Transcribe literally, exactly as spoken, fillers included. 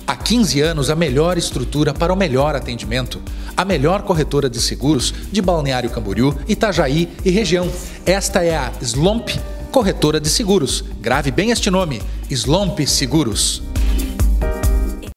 Há quinze anos, a melhor estrutura para o melhor atendimento. A melhor corretora de seguros de Balneário Camboriú, Itajaí e região. Esta é a Slomp Corretora de Seguros. Grave bem este nome, Slomp Seguros.